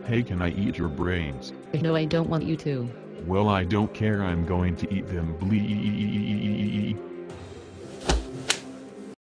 Hey, can I eat your brains? No, I don't want you to. Well, I don't care, I'm going to eat them, bleep.